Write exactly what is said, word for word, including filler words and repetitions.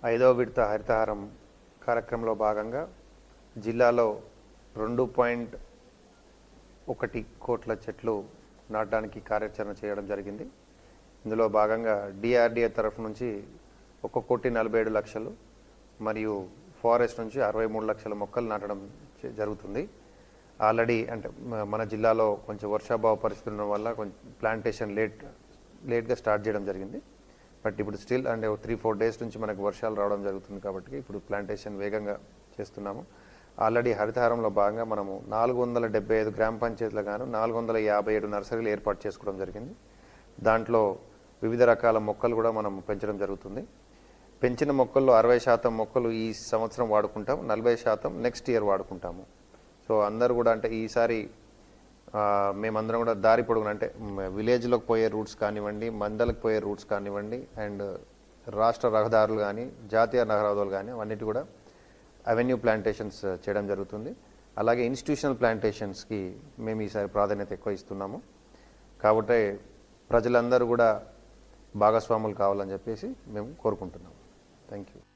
ఐదవ విడత హరితహారం కార్యక్రమంలో భాగంగా జిల్లాలో రెండు పాయింట్ ఒకటి కోట్ల చెట్లు నాటడానికి కార్యాచరణ చేయడం జరిగింది. ఇందులో భాగంగా డిఆర్డిఏ తరఫు నుంచి ఒక కోటి నలభై ఏడు లక్షలు మరియు ఫారెస్ట్ నుంచి అరవై మూడు లక్షల మొక్కలు నాటడం జరుగుతుంది. ఆల్రెడీ అంటే మన జిల్లాలో కొంచెం వర్షాభావ పరిస్థితుల ఉండడం వల్ల కొంచెం ప్లాంటేషన్ లేట్ లేట్గా స్టార్ట్ చేయడం జరిగింది. బట్ ఇప్పుడు స్టిల్ అంటే త్రీ ఫోర్ డేస్ నుంచి మనకు వర్షాలు రావడం జరుగుతుంది కాబట్టి ఇప్పుడు ప్లాంటేషన్ వేగంగా చేస్తున్నాము. ఆల్రెడీ హరితహారంలో భాగంగా మనము నాలుగు వందల డెబ్బై ఐదు గ్రామ పంచాయతీలు గాను నాలుగు వందల యాభై ఏడు నర్సరీలు ఏర్పాటు చేసుకోవడం జరిగింది. దాంట్లో వివిధ రకాల మొక్కలు కూడా మనం పెంచడం జరుగుతుంది. పెంచిన మొక్కల్లో అరవై శాతం మొక్కలు ఈ సంవత్సరం వాడుకుంటాం, నలభై శాతం నెక్స్ట్ ఇయర్ వాడుకుంటాము. సో అందరూ కూడా అంటే ఈసారి మేమందరం కూడా దారి పొడుగున అంటే విలేజ్లోకి పోయే రూట్స్ కానివ్వండి, మండలకు పోయే రూట్స్ కానివ్వండి, అండ్ రాష్ట్ర రహదారులు కానీ జాతీయ రహదారులు కానీ అవన్నిటి కూడా అవెన్యూ ప్లాంటేషన్స్ చేయడం జరుగుతుంది. అలాగే ఇన్స్టిట్యూషనల్ ప్లాంటేషన్స్కి మేము ఈసారి ప్రాధాన్యత ఎక్కువ ఇస్తున్నాము. కాబట్టి ప్రజలందరూ కూడా భాగస్వాములు కావాలని చెప్పేసి మేము కోరుకుంటున్నాము. Thank you.